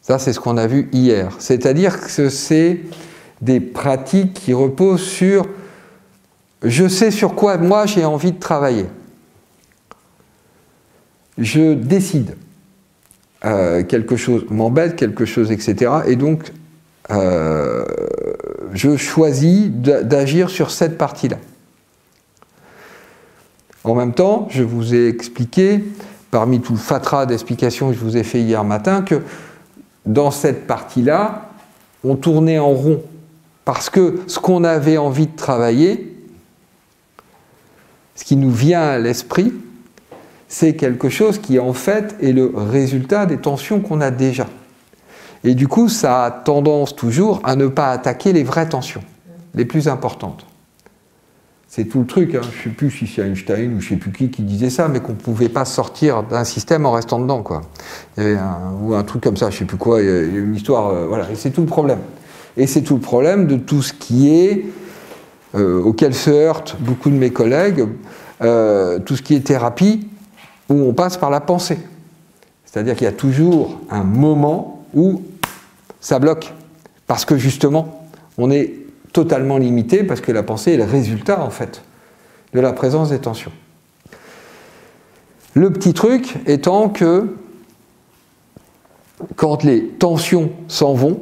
Ça, c'est ce qu'on a vu hier. C'est-à-dire que c'est des pratiques qui reposent sur « je sais sur quoi moi j'ai envie de travailler ». Je décide. Quelque chose m'embête, quelque chose, etc. Et donc, je choisis d'agir sur cette partie-là. En même temps, je vous ai expliqué, parmi tout le fatras d'explications que je vous ai fait hier matin, que dans cette partie-là, on tournait en rond. Parce que ce qu'on avait envie de travailler, ce qui nous vient à l'esprit, c'est quelque chose qui en fait est le résultat des tensions qu'on a déjà. Et du coup, ça a tendance toujours à ne pas attaquer les vraies tensions, les plus importantes. C'est tout le truc, hein. Je ne sais plus si c'est Einstein ou je ne sais plus qui disait ça, mais qu'on ne pouvait pas sortir d'un système en restant dedans, quoi. Il y avait ou un truc comme ça, je ne sais plus quoi, il y a une histoire, voilà, et c'est tout le problème. Et c'est tout le problème de tout ce qui est, auquel se heurtent beaucoup de mes collègues, tout ce qui est thérapie, où on passe par la pensée. C'est-à-dire qu'il y a toujours un moment où ça bloque. Parce que justement, on est totalement limité, parce que la pensée est le résultat, en fait, de la présence des tensions. Le petit truc étant que, quand les tensions s'en vont,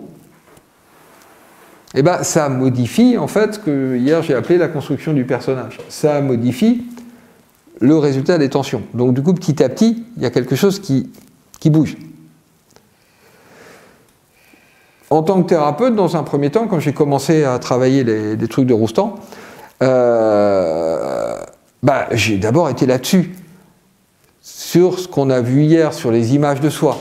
eh ben, ça modifie, en fait, ce que hier j'ai appelé la construction du personnage. Ça modifie le résultat des tensions. Donc du coup, petit à petit, il y a quelque chose qui bouge. En tant que thérapeute, dans un premier temps, quand j'ai commencé à travailler des trucs de Roustan, j'ai d'abord été là-dessus, sur ce qu'on a vu hier, sur les images de soi.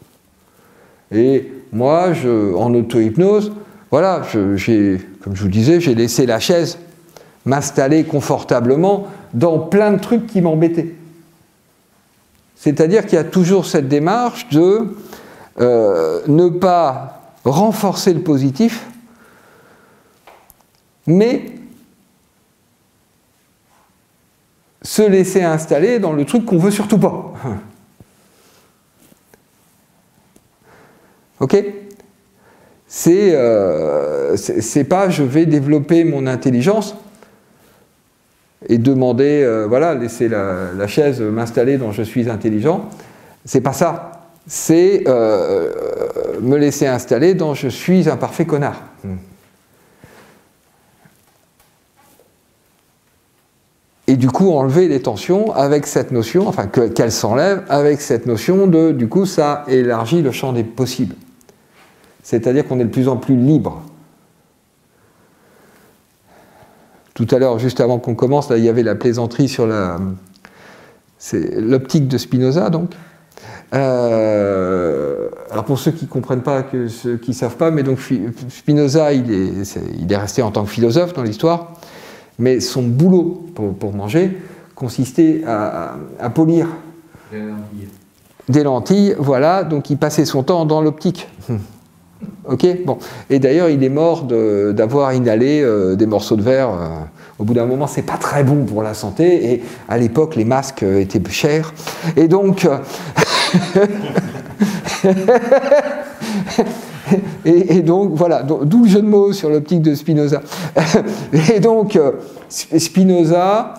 Et moi, en auto-hypnose, voilà, comme je vous disais, j'ai laissé la chaise m'installer confortablement dans plein de trucs qui m'embêtaient. C'est-à-dire qu'il y a toujours cette démarche de ne pas renforcer le positif, mais se laisser installer dans le truc qu'on veut surtout pas. Ok ? C'est pas je vais développer mon intelligence et demander, voilà, laisser la chaise m'installer dans je suis intelligent. C'est pas ça. C'est me laisser installer dans je suis un parfait connard. Et du coup, enlever les tensions avec cette notion, enfin qu'elles s'enlèvent avec cette notion de, du coup, ça élargit le champ des possibles. C'est-à-dire qu'on est de plus en plus libre. Tout à l'heure, juste avant qu'on commence, là, il y avait la plaisanterie sur l'optique de Spinoza, donc. Alors pour ceux qui ne comprennent pas, ceux qui ne savent pas, mais donc Spinoza, il est resté en tant que philosophe dans l'histoire, mais son boulot pour manger consistait à polir des lentilles, voilà, donc il passait son temps dans l'optique. Ok, bon. Et d'ailleurs, il est mort d'avoir inhalé des morceaux de verre. Au bout d'un moment, c'est pas très bon pour la santé. Et à l'époque, les masques étaient chers. Et donc, et donc, voilà. D'où le jeu de mots sur l'optique de Spinoza. Et donc, Spinoza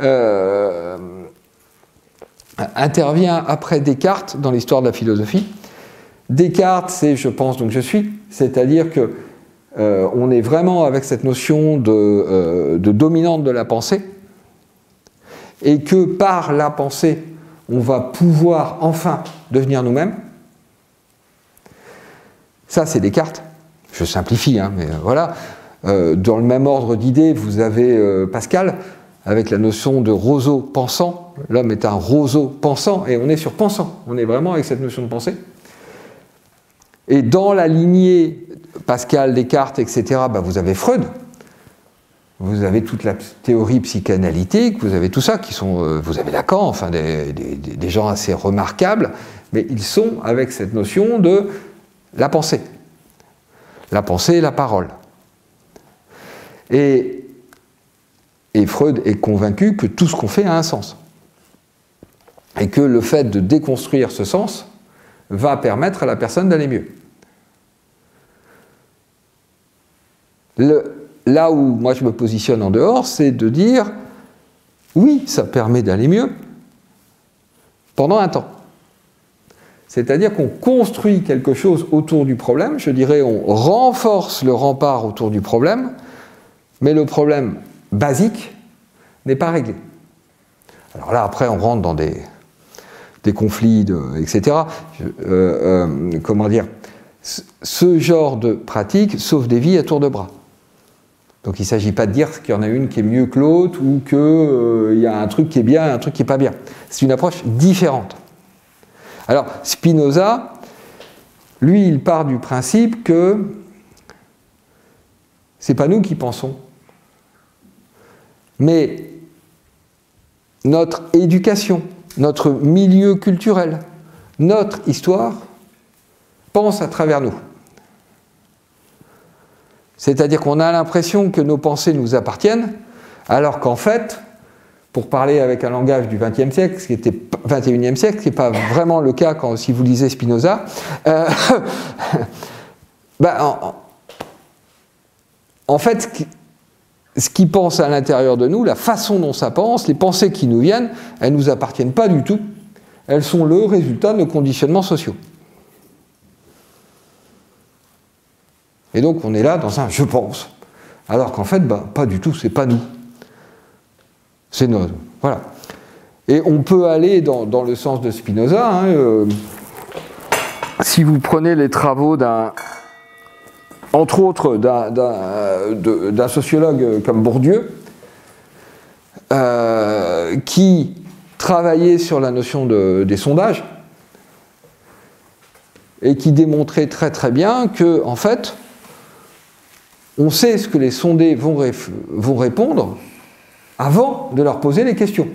intervient après Descartes dans l'histoire de la philosophie. Descartes, c'est je pense donc je suis, c'est-à-dire que on est vraiment avec cette notion de dominante de la pensée, et que par la pensée, on va pouvoir enfin devenir nous-mêmes. Ça, c'est Descartes. Je simplifie, hein, mais voilà. Dans le même ordre d'idées, vous avez Pascal, avec la notion de roseau pensant. L'homme est un roseau pensant, et on est sur pensant. On est vraiment avec cette notion de pensée. Et dans la lignée Pascal, Descartes, etc., vous avez Freud, vous avez toute la théorie psychanalytique, vous avez tout ça, vous avez Lacan, enfin des gens assez remarquables, mais ils sont avec cette notion de la pensée. La pensée et la parole. Et Freud est convaincu que tout ce qu'on fait a un sens. Et que le fait de déconstruire ce sens va permettre à la personne d'aller mieux. Là où moi je me positionne en dehors, c'est de dire, oui, ça permet d'aller mieux pendant un temps. C'est-à-dire qu'on construit quelque chose autour du problème, je dirais on renforce le rempart autour du problème, mais le problème basique n'est pas réglé. Alors là, après, on rentre dans des conflits, etc. Comment dire, ce genre de pratique sauve des vies à tour de bras. Donc il ne s'agit pas de dire qu'il y en a une qui est mieux que l'autre ou qu'il y a un truc qui est bien et un truc qui n'est pas bien. C'est une approche différente. Alors Spinoza, lui, il part du principe que ce n'est pas nous qui pensons, mais notre éducation, notre milieu culturel, notre histoire pense à travers nous. C'est-à-dire qu'on a l'impression que nos pensées nous appartiennent, alors qu'en fait, pour parler avec un langage du XXe siècle, ce qui était XXIe siècle, ce qui n'est pas vraiment le cas si vous lisez Spinoza, en fait, ce qui pense à l'intérieur de nous, la façon dont ça pense, les pensées qui nous viennent, elles ne nous appartiennent pas du tout. Elles sont le résultat de nos conditionnements sociaux. Et donc on est là dans un « je pense », alors qu'en fait, pas du tout, c'est pas nous. C'est notre. Voilà. Et on peut aller dans le sens de Spinoza. Si vous prenez les travaux entre autres d'un sociologue comme Bourdieu, qui travaillait sur la notion des sondages, et qui démontrait très très bien que, en fait, on sait ce que les sondés vont répondre avant de leur poser les questions.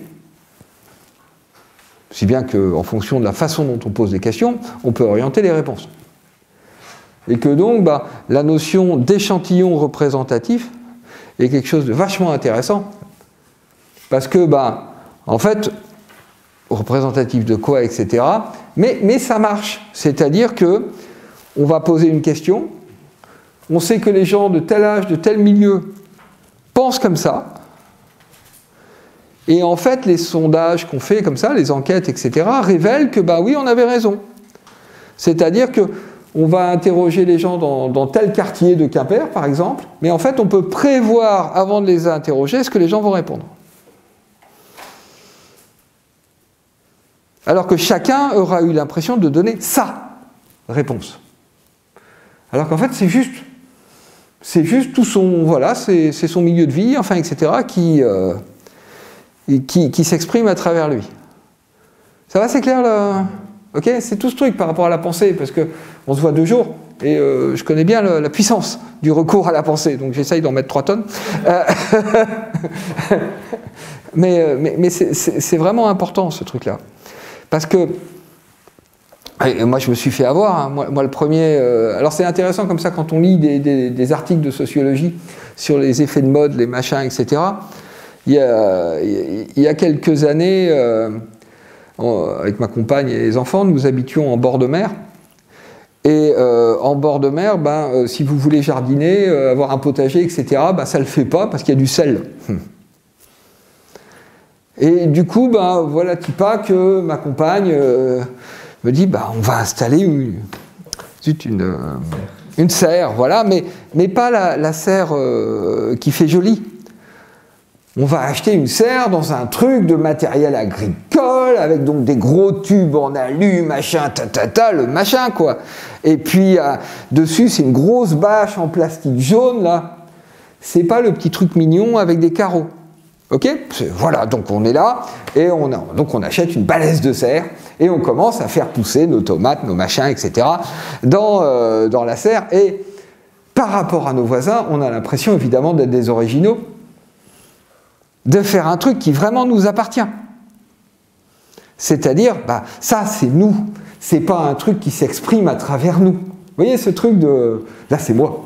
Si bien qu'en fonction de la façon dont on pose les questions, on peut orienter les réponses. Et que donc, la notion d'échantillon représentatif est quelque chose de vachement intéressant. Parce que, en fait, représentatif de quoi, etc. Mais ça marche. C'est-à-dire que on va poser une question, on sait que les gens de tel âge, de tel milieu, pensent comme ça. Et en fait, les sondages qu'on fait comme ça, les enquêtes, etc., révèlent que, oui, on avait raison. C'est-à-dire qu'on va interroger les gens dans tel quartier de Quimper, par exemple, mais en fait, on peut prévoir, avant de les interroger, ce que les gens vont répondre. Alors que chacun aura eu l'impression de donner sa réponse. Alors qu'en fait, c'est juste tout son, voilà, c'est son milieu de vie, enfin, etc., qui s'exprime à travers lui. Ça va, c'est clair là? Ok, c'est tout ce truc par rapport à la pensée, parce qu'on se voit 2 jours, et je connais bien la puissance du recours à la pensée, donc j'essaye d'en mettre 3 tonnes. Mais c'est vraiment important, ce truc-là. Parce que, et moi je me suis fait avoir, moi le premier, alors c'est intéressant comme ça quand on lit des articles de sociologie sur les effets de mode, les machins, etc. Il y a quelques années, avec ma compagne et les enfants, nous habitions en bord de mer. Et en bord de mer, si vous voulez jardiner, avoir un potager, etc., ça ne le fait pas parce qu'il y a du sel. Et du coup, voilà pas que ma compagne me dit, on va installer une serre, voilà, mais pas la serre qui fait joli. On va acheter une serre dans un truc de matériel agricole, avec donc des gros tubes en alu, machin, le machin, quoi. Et puis, dessus, c'est une grosse bâche en plastique jaune, là. C'est pas le petit truc mignon avec des carreaux. Ok ? Voilà, donc on est là, et donc on achète une balèze de serre, et on commence à faire pousser nos tomates, nos machins, etc., dans la serre. Et par rapport à nos voisins, on a l'impression, évidemment, d'être des originaux, de faire un truc qui vraiment nous appartient. C'est-à-dire, ça c'est nous, c'est pas un truc qui s'exprime à travers nous. Vous voyez ce truc de... Là c'est moi.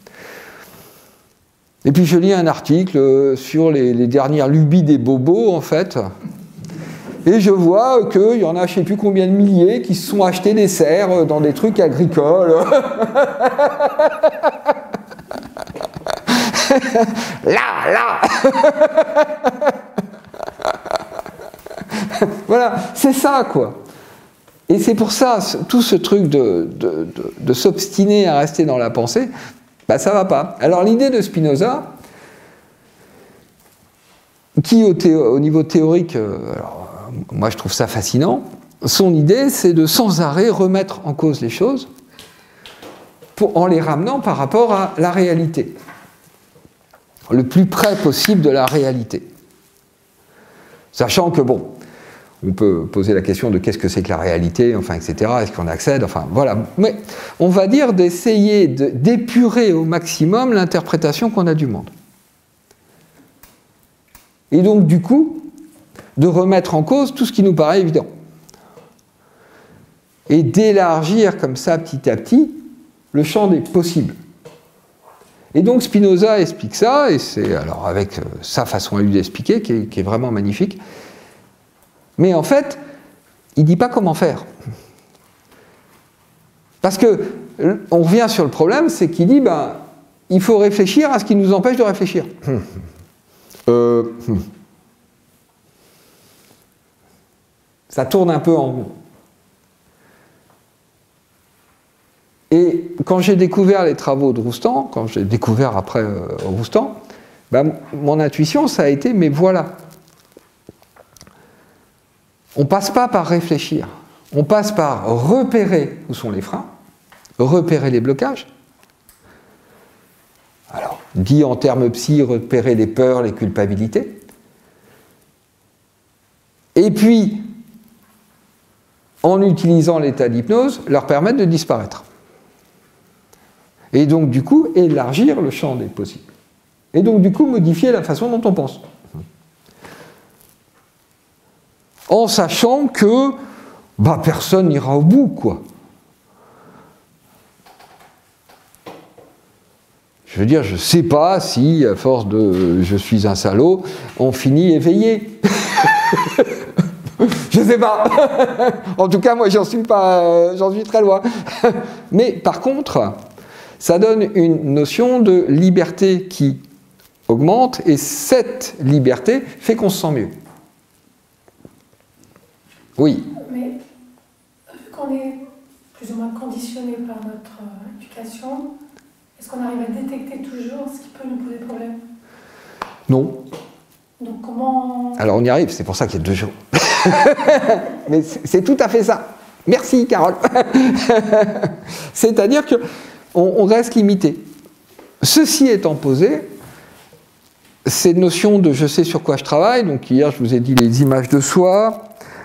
Et puis je lis un article sur les dernières lubies des bobos, en fait, et je vois qu'il y en a je ne sais plus combien de milliers qui se sont achetés des serres dans des trucs agricoles. Là Voilà, c'est ça, quoi. Et c'est pour ça, tout ce truc de s'obstiner à rester dans la pensée, bah, ça va pas. Alors l'idée de Spinoza, qui au niveau théorique, alors, moi je trouve ça fascinant, son idée c'est de sans arrêt remettre en cause les choses en les ramenant par rapport à la réalité, le plus près possible de la réalité. Sachant que, bon, on peut poser la question de qu'est-ce que c'est que la réalité, enfin, etc., est-ce qu'on accède, enfin, voilà. Mais on va dire d'essayer d'épurer au maximum l'interprétation qu'on a du monde. Et donc, du coup, de remettre en cause tout ce qui nous paraît évident. Et d'élargir comme ça, petit à petit, le champ des possibles. Et donc Spinoza explique ça, et c'est alors avec sa façon à lui d'expliquer, qui est vraiment magnifique. Mais en fait, il ne dit pas comment faire. Parce que on revient sur le problème, c'est qu'il dit, ben, il faut réfléchir à ce qui nous empêche de réfléchir. Ça tourne un peu en rond. Et quand j'ai découvert les travaux de Roustan, quand j'ai découvert après Roustan, ben, mon intuition, ça a été, mais voilà. On ne passe pas par réfléchir, on passe par repérer où sont les freins, repérer les blocages. Alors, dit en termes psy, repérer les peurs, les culpabilités. Et puis, en utilisant l'état d'hypnose, leur permettre de disparaître. Et donc, du coup, élargir le champ des possibles. Et donc, du coup, modifier la façon dont on pense. En sachant que bah, personne n'ira au bout, quoi. Je veux dire, je ne sais pas si, à force de « je suis un salaud », on finit éveillé. Je ne sais pas. En tout cas, moi, j'en suis très loin. Mais par contre, ça donne une notion de liberté qui augmente, et cette liberté fait qu'on se sent mieux. Oui. Mais vu qu'on est plus ou moins conditionné par notre éducation, est-ce qu'on arrive à détecter toujours ce qui peut nous poser problème? Non. Donc comment... Alors on y arrive, c'est pour ça qu'il y a 2 jours. Mais c'est tout à fait ça. Merci Carole. C'est-à-dire qu'on reste limité. Ceci étant posé, cette notion de je sais sur quoi je travaille, donc hier je vous ai dit les images de soi,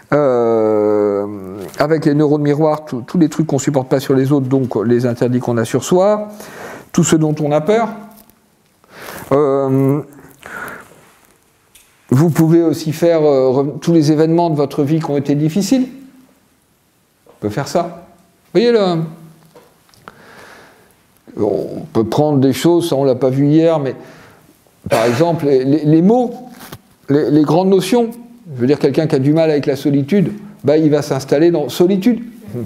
avec les neurones miroirs, tous les trucs qu'on ne supporte pas sur les autres, donc les interdits qu'on a sur soi, tout ce dont on a peur. Vous pouvez aussi faire tous les événements de votre vie qui ont été difficiles. On peut faire ça. Vous voyez là, on peut prendre des choses, ça on ne l'a pas vu hier, mais par exemple les mots, les grandes notions. Je veux dire, quelqu'un qui a du mal avec la solitude, bah, il va s'installer dans solitude.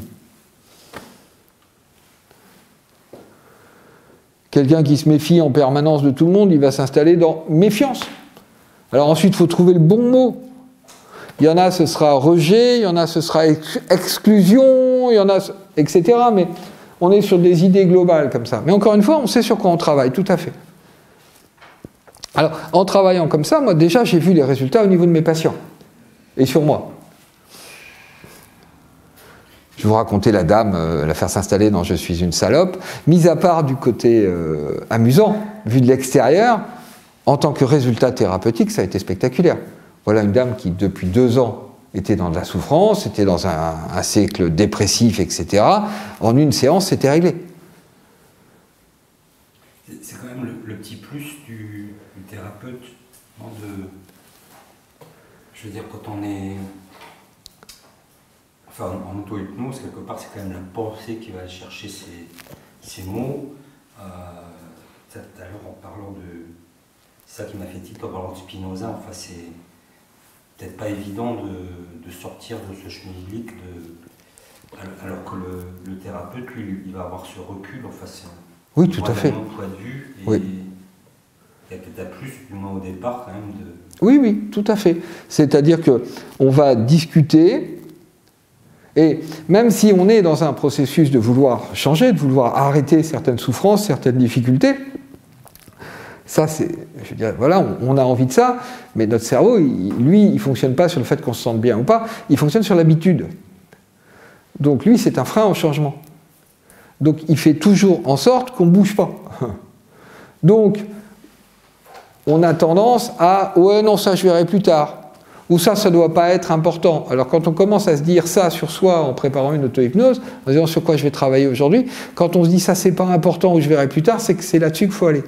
Quelqu'un qui se méfie en permanence de tout le monde, il va s'installer dans méfiance. Alors ensuite, il faut trouver le bon mot. Il y en a, ce sera rejet, il y en a, ce sera exclusion, il y en a, etc. Mais on est sur des idées globales comme ça. Mais encore une fois, on sait sur quoi on travaille, tout à fait. Alors, en travaillant comme ça, moi déjà, j'ai vu les résultats au niveau de mes patients. Et sur moi. Je vais vous raconter la dame, la faire s'installer dans « Je suis une salope ». Mis à part du côté amusant, vu de l'extérieur, en tant que résultat thérapeutique, ça a été spectaculaire. Voilà une dame qui, depuis 2 ans, était dans de la souffrance, était dans un cycle dépressif, etc. En une séance, c'était réglé. C'est quand même le petit plus du thérapeute, hein, je veux dire, quand on est... Enfin, en auto-hypnose, quelque part, c'est quand même la pensée qui va aller chercher ces mots. Tout à l'heure, en parlant de... C'est ça qui m'a fait titre en parlant de Spinoza. Enfin, c'est peut-être pas évident de sortir de ce schmilblick, alors que le thérapeute, lui, il va avoir ce recul. Enfin, oui, tout à fait. Point de vue et... Oui. Il y a peut-être plus, du moins au départ, quand même, de... Oui, oui, tout à fait. C'est-à-dire qu'on va discuter, et même si on est dans un processus de vouloir changer, de vouloir arrêter certaines souffrances, certaines difficultés, ça, c'est, je veux dire, voilà, on a envie de ça, mais notre cerveau, lui, il ne fonctionne pas sur le fait qu'on se sente bien ou pas, il fonctionne sur l'habitude. Donc lui, c'est un frein au changement. Donc il fait toujours en sorte qu'on ne bouge pas. Donc, on a tendance à « ouais, non, ça, je verrai plus tard ». Ou ça ne doit pas être important. Alors quand on commence à se dire ça sur soi en préparant une auto-hypnose, en disant sur quoi je vais travailler aujourd'hui, quand on se dit ça c'est pas important ou je verrai plus tard, c'est que c'est là-dessus qu'il faut aller.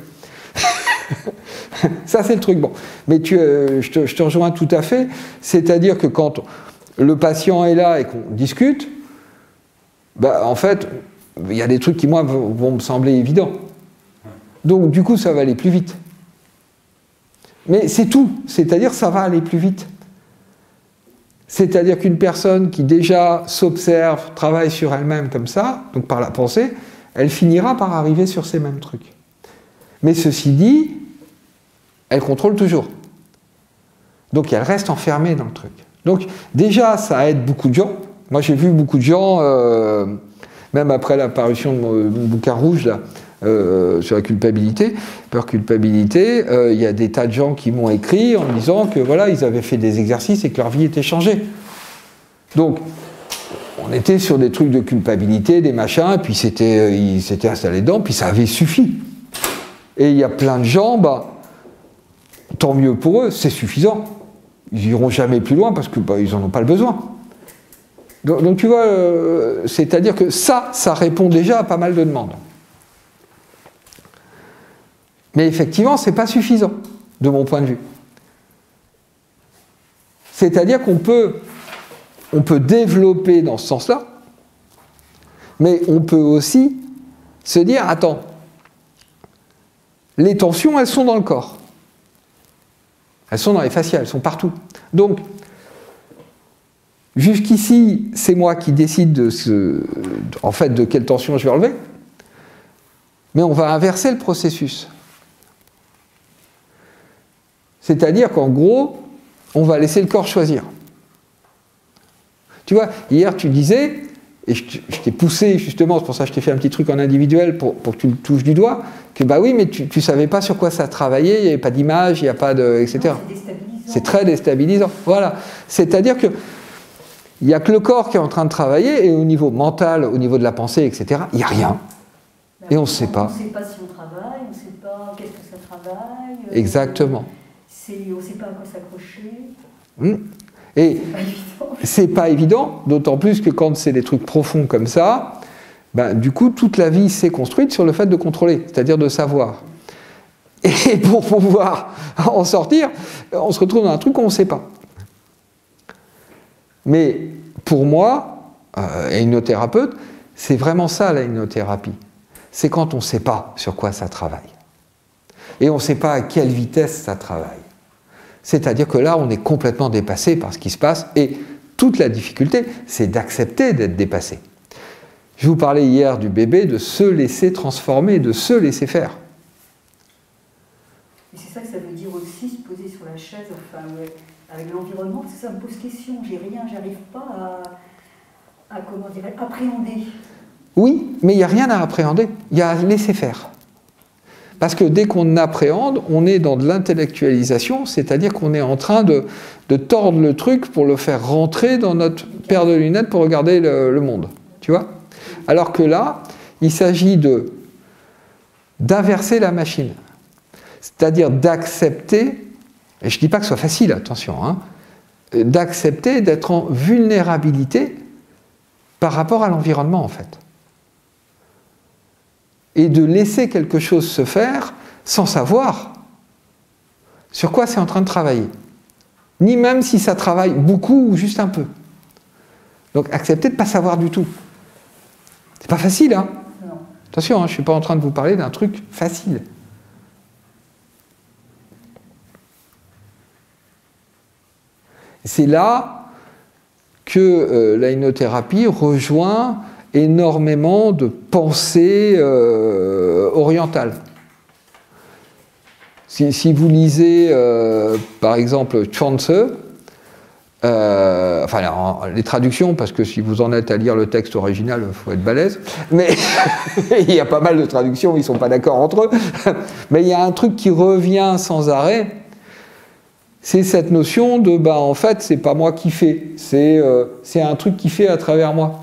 Ça c'est le truc. Bon. Mais je te rejoins tout à fait. C'est-à-dire que quand le patient est là et qu'on discute, bah, en fait, il y a des trucs qui moi vont me sembler évidents. Donc du coup ça va aller plus vite. Mais c'est tout. C'est-à-dire ça va aller plus vite. C'est-à-dire qu'une personne qui déjà s'observe, travaille sur elle-même comme ça, donc par la pensée, elle finira par arriver sur ces mêmes trucs. Mais ceci dit, elle contrôle toujours. Donc elle reste enfermée dans le truc. Donc déjà, ça aide beaucoup de gens. Moi j'ai vu beaucoup de gens, même après l'apparition de mon bouquin rouge, là, sur la culpabilité, peur culpabilité, il y a des tas de gens qui m'ont écrit en me disant que voilà, ils avaient fait des exercices et que leur vie était changée. Donc, on était sur des trucs de culpabilité, des machins, et puis ils s'étaient installés dedans, puis ça avait suffi. Et il y a plein de gens, bah, tant mieux pour eux, c'est suffisant. Ils n'iront jamais plus loin parce que bah, ils n'en ont pas le besoin. Donc tu vois, c'est-à-dire que ça répond déjà à pas mal de demandes. Mais effectivement, ce n'est pas suffisant, de mon point de vue. C'est-à-dire qu'on peut développer dans ce sens-là, mais on peut aussi se dire, attends, les tensions, elles sont dans le corps. Elles sont dans les fascias, elles sont partout. Donc, jusqu'ici, c'est moi qui décide de quelle tension je vais enlever, mais on va inverser le processus. C'est-à-dire qu'en gros, on va laisser le corps choisir. Tu vois, hier tu disais, et je t'ai poussé justement, c'est pour ça que je t'ai fait un petit truc en individuel pour que tu le touches du doigt, que bah oui, mais tu ne savais pas sur quoi ça travaillait, il n'y avait pas d'image, il n'y a pas de... etc. C'est très déstabilisant. Voilà. C'est-à-dire que il n'y a que le corps qui est en train de travailler, et au niveau mental, au niveau de la pensée, etc., il n'y a rien. Et on ne sait pas. On ne sait pas si on travaille, on ne sait pas qu'est-ce que ça travaille. Exactement. On ne sait pas à quoi s'accrocher. Et c'est pas évident, d'autant plus que quand c'est des trucs profonds comme ça, ben, du coup, toute la vie s'est construite sur le fait de contrôler, c'est-à-dire de savoir. Et pour pouvoir en sortir, on se retrouve dans un truc qu'on ne sait pas. Mais pour moi, et hypnothérapeute, c'est vraiment ça la hypnothérapie. C'est quand on ne sait pas sur quoi ça travaille. Et on ne sait pas à quelle vitesse ça travaille. C'est-à-dire que là, on est complètement dépassé par ce qui se passe, et toute la difficulté, c'est d'accepter d'être dépassé. Je vous parlais hier du bébé, de se laisser transformer, de se laisser faire. Et c'est ça que ça veut dire aussi, se poser sur la chaise, enfin, ouais, avec l'environnement, parce que ça me pose question, j'ai rien, j'arrive pas à comment dire, appréhender. Oui, mais il n'y a rien à appréhender, il y a à laisser faire. Parce que dès qu'on appréhende, on est dans de l'intellectualisation, c'est-à-dire qu'on est en train de tordre le truc pour le faire rentrer dans notre paire de lunettes pour regarder le monde. Tu vois ? Alors que là, il s'agit d'inverser la machine. C'est-à-dire d'accepter, et je ne dis pas que ce soit facile, attention, hein, d'accepter d'être en vulnérabilité par rapport à l'environnement, en fait. Et de laisser quelque chose se faire sans savoir sur quoi c'est en train de travailler. Ni même si ça travaille beaucoup ou juste un peu. Donc accepter de ne pas savoir du tout. C'est pas facile, hein ? Non. Attention, hein, je ne suis pas en train de vous parler d'un truc facile. C'est là que la hypnothérapie rejoint énormément de pensées orientales. Si vous lisez, par exemple, Chuang-Tzu, les traductions, parce que si vous en êtes à lire le texte original, il faut être balèze, mais il y a pas mal de traductions, ils ne sont pas d'accord entre eux, mais il y a un truc qui revient sans arrêt, c'est cette notion de, en fait, c'est pas moi qui fais, c'est un truc qui fait à travers moi.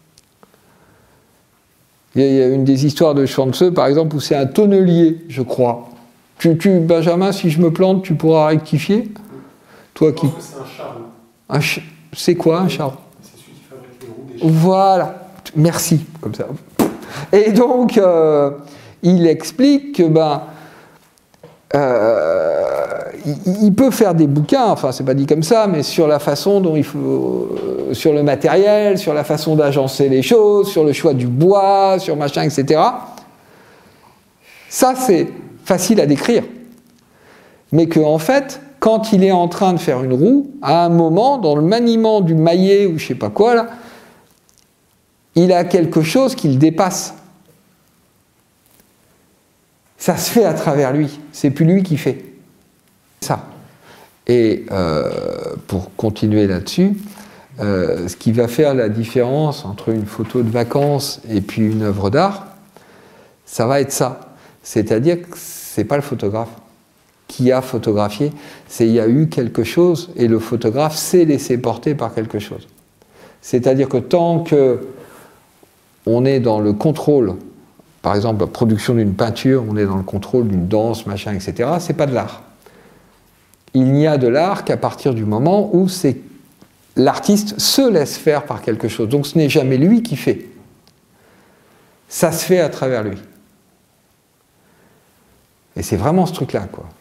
Il y a une des histoires de Chuang-Tzu, par exemple, où c'est un tonnelier, je crois. Benjamin, si je me plante, tu pourras rectifier? Toi qui... C'est un charme. C'est quoi un charme? C'est celui qui fabrique les roues des charmes. Voilà, merci, comme ça. Et donc, il explique que il peut faire des bouquins, enfin c'est pas dit comme ça, mais sur la façon dont il faut, sur le matériel, sur la façon d'agencer les choses, sur le choix du bois, sur machin, etc. Ça c'est facile à décrire, mais qu'en fait, quand il est en train de faire une roue, à un moment, dans le maniement du maillet ou je sais pas quoi là, il a quelque chose qui le dépasse. Ça se fait à travers lui, c'est plus lui qui fait. Ça. Et pour continuer là-dessus, ce qui va faire la différence entre une photo de vacances et puis une œuvre d'art, ça va être ça. C'est-à-dire que c'est pas le photographe qui a photographié, c'est il y a eu quelque chose et le photographe s'est laissé porter par quelque chose. C'est-à-dire que tant que on est dans le contrôle, par exemple la production d'une peinture, on est dans le contrôle d'une danse, machin, etc., c'est pas de l'art. Il n'y a de l'art qu'à partir du moment où l'artiste se laisse faire par quelque chose. Donc ce n'est jamais lui qui fait. Ça se fait à travers lui. Et c'est vraiment ce truc-là, quoi.